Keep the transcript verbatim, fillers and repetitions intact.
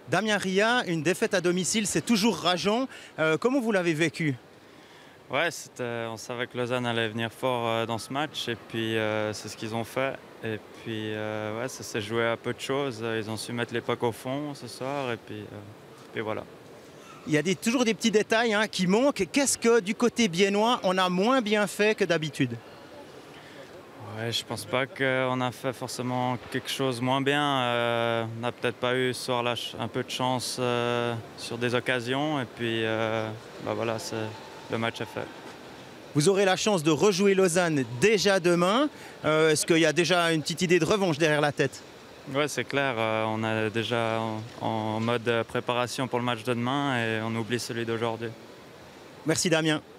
Damien Ria, une défaite à domicile, c'est toujours rageant. Euh, comment vous l'avez vécu? Ouais, on savait que Lausanne allait venir fort euh, dans ce match et puis euh, c'est ce qu'ils ont fait. Et puis euh, ouais, ça s'est joué à peu de choses. Ils ont su mettre les pucks au fond ce soir et puis, euh, puis voilà. Il y a des, toujours des petits détails hein, qui manquent. Qu'est-ce que du côté biennois, on a moins bien fait que d'habitude? Ouais, je pense pas qu'on a fait forcément quelque chose moins bien. Euh, on n'a peut-être pas eu ce soir-là un peu de chance euh, sur des occasions et puis euh, bah voilà, le match est fait. Vous aurez la chance de rejouer Lausanne déjà demain. Euh, Est-ce qu'il y a déjà une petite idée de revanche derrière la tête? Oui, c'est clair. Euh, on est déjà en, en mode préparation pour le match de demain et on oublie celui d'aujourd'hui. Merci Damien.